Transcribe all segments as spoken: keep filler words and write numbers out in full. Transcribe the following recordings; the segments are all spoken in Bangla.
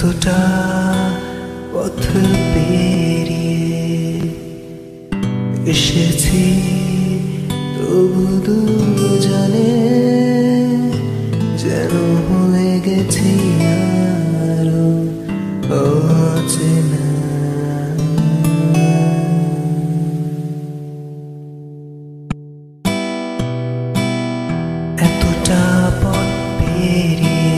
এতটা পথ পেরিয়ে এসেছি, তবু দুজনে যেন হয়ে গেছি আরো অচেনা। এতটা পথ পেরিয়ে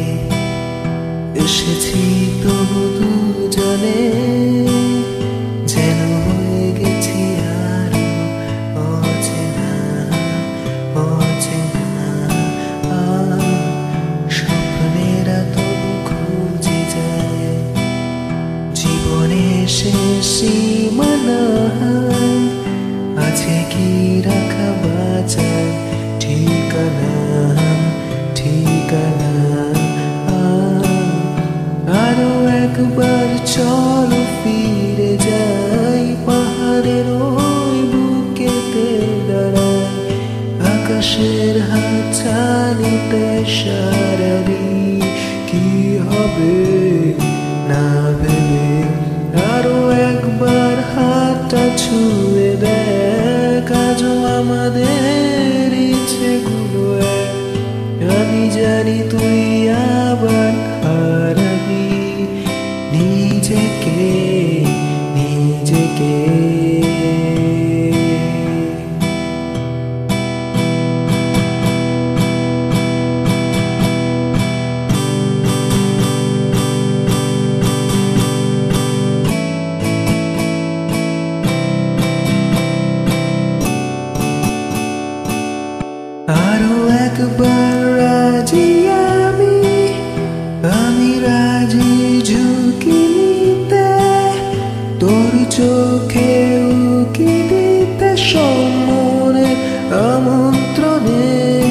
এসেছি, তবু দুজনে যেন হয়ে গেছি আরো অচেনা অচেনা। স্বপ্নেরা তবু খুঁজে যায় জীবনের শেষ সীমানা। আছে কি রাখা বাঁচার ঠিকানা ঠিকানা। আরো একবার চলো ফিরে যাই, পাহাড়ের ওই বুকেতে দাঁড়াই, আকাশের হাতছানিতে সারারি কি হবে না ভেবে। আরো একবার হাতটা ছুঁয়ে দেখ, আজও আমাদের ইচ্ছেগুলো এক। আমি জানি তুই আবার হারাবি নিজেকে নিজেকে। আরো একবার রাজি আমি, আমি রাজি ঝুঁকি নিতে, তোর চোখে উকি দিতে সম্মনের আমন্ত্রণে।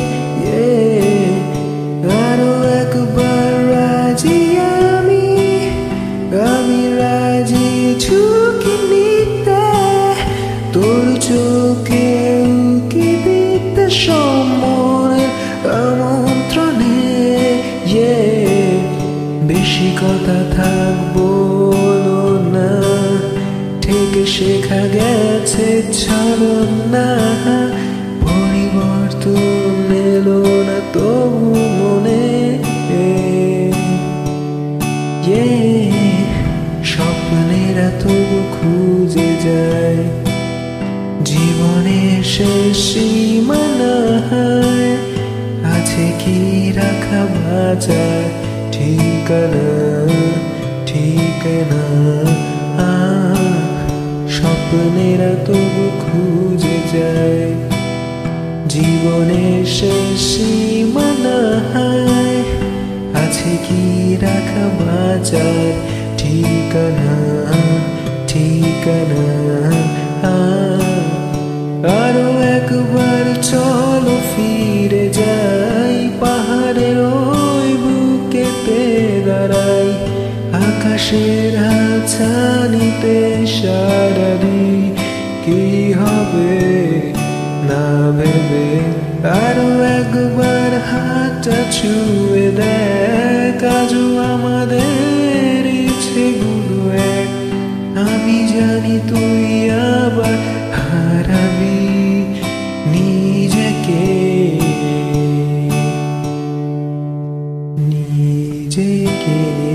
আরো একবার রাজি আমি, আমি রাজি ঝুঁকি নিতে, তোর চোখে উকি দিতে সম্মনের আমন্ত্রণে। বেশি কথা থাকবো না, ঠিক শেখা গেছে চলো না। পরিবর্তন এলো না তবু মনে। স্বপ্নেরা তবু খুঁজে যায় জীবনের শেষ সীমানা। আছে কি রাখা বাঁচার ঠিকানা ঠিকানা। স্বপ্নেরা তবু খুঁজে যায় জীবনের শেষ সীমানা। আছে কি রাখা বাঁচার ঠিকানা ঠিকানা। আরো একবার চলো ফিরে যাই, পাহাড়ের ওই বুকেতে দাঁড়াই, আকাশের হাতছানিতে সারারি কি হবে না ভেবে। আরো একবার হাতটা ছুঁয়ে দেখ, আজও আমাদের ইচ্ছেগুলো এক। আমি জানি তুই আবার হারাবি নিজেকে নিজেকে।